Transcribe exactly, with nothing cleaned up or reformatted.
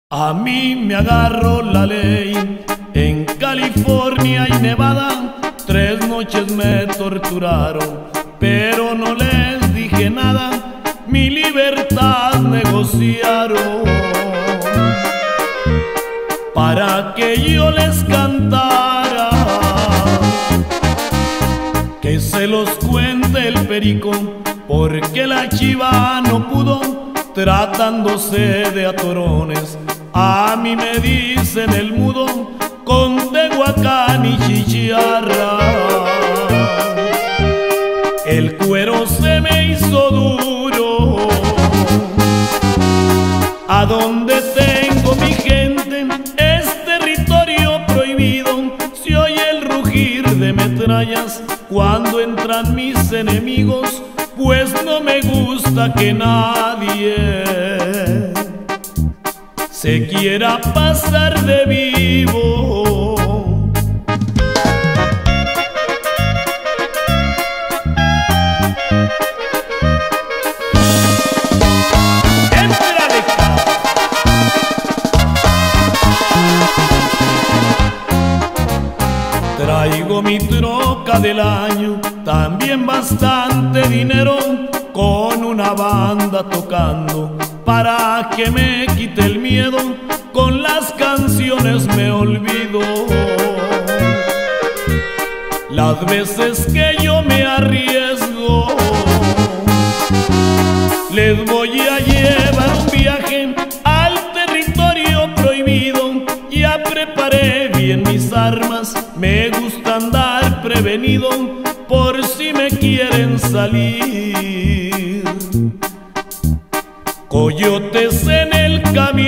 A mí me agarró la ley en California y Nevada. Tres noches me torturaron, pero no les dije nada. Mi libertad negociaron para que yo les cantara. Que se los cuente el perico, porque la chiva no pudo, tratándose de atorones. A mí me dicen el mudo, con Tehuacán y Chicharra. El cuero se me hizo duro. A donde tengo mi gente es territorio prohibido. Se oye el rugir de metrallas cuando entran mis enemigos, pues no me gusta que nadie se quiera pasar de vivo. ¡Éntrale! Traigo mi troca del año, también bastante dinero, con una banda tocando para que me quite el miedo. Con las canciones me olvido las veces que yo me arriesgo. Les voy a llevar un viaje al territorio prohibido. Ya preparé bien mis armas, me gusta andar prevenido por si me quieren salir coyotes en el camino.